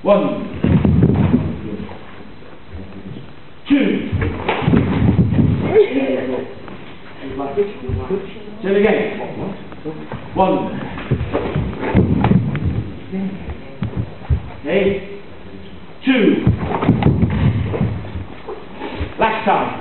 1, 2. Do it again. 1. Okay. 2. Last time.